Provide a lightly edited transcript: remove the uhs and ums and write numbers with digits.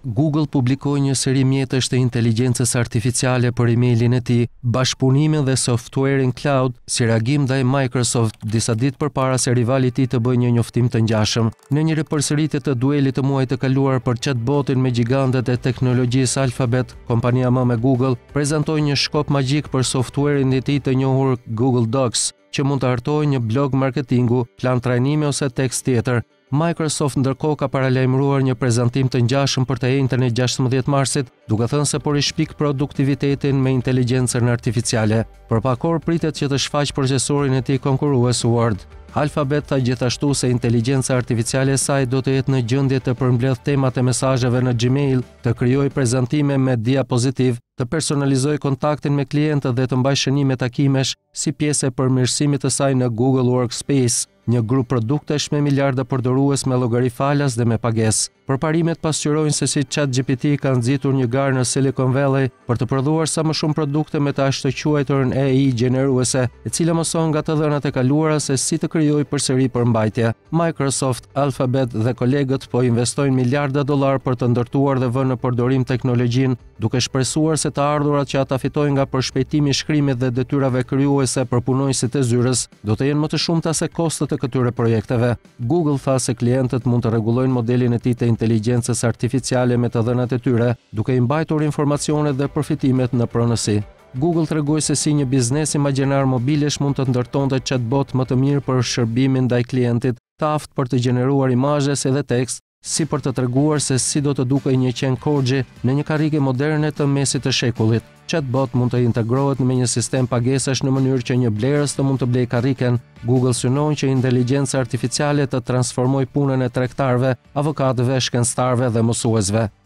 Google publikoi një seri mjetësh të inteligjencës artificiale për emailin e tij, bashkëpunimin dhe softwarein cloud si reagim ndaj Microsoft disa ditë përpara se rivali i tij të bëjë një njoftim të ngjashëm. Në një ripërsëritje të duelit të muajit të kaluar për chatbotin me gigantet e teknologjisë Alphabet, kompania më me Google prezantoi një shkop magjik për softwarein e tij të njohur Google Docs, që mund të hartojë një blog marketingu, plan trajnimi ose tekst tjetër. Microsoft ndërkohë ka paralajmëruar një prezantim të ngjashëm për të njëjtën e 16 marsit, duke thënë se po rishpik produktivitetin me inteligjencën artificiale. Për pak orë pritet që të shfaqë procesorin e tij konkurrues Word. Alphabet tha gjithashtu se inteligjenca artificiale e saj do të jetë në gjendje të përmbledh temat e mesazheve në Gmail, të krijojë prezantime me diapozitiv, të personalizojë kontaktin me klientët dhe të mbajë shënime takimesh si pjesë e përmirësimit të saj në Google Workspace, një grup produktesh me miliarda përdorues me llogari falas dhe me pagesë. Përparimet pasqyrojnë se si ChatGPT ka nxitur një garë në Silicon Valley për të prodhuar sa më shumë produkte me të ashtu quajturën AI gjeneruese, e cila mëson nga të dhënat e kaluara se si të krijojë përsëri përmbajtje. Microsoft, Alphabet dhe kolegët po investojnë miliarda dollar për të ndërtuar dhe vënë në përdorim teknologjinë, duke shpresuar se të ardhurat që ata fitojnë nga përshpejtimi i shkrimit dhe detyrave krijuese për punonjësit e zyrës do të jenë më të shumta se kostot e këtyre projekteve. Google tha se klientët mund të rregullojnë modelin e tij të inteligjencës artificiale me të dhënat e tyre, duke i mbajtur informacionet dhe përfitimet në pronësi. Google tregoi se si një biznes imagjinar mobilesh mund të ndërtonte chatbot më të mirë për shërbimin ndaj klientit, të aftë për të gjeneruar imazhe si dhe tekst, si për të treguar se si do të dukej një qen korgji në një karrige moderne të mesit të shekullit. Chatbot mund të integrohet me një sistem pagesash në mënyrë që një blerës të mund të blejë karriken. Google synon që inteligjenca artificiale të transformojë punën e tregtarëve, avokatëve, shkencëtarëve dhe mësuesve.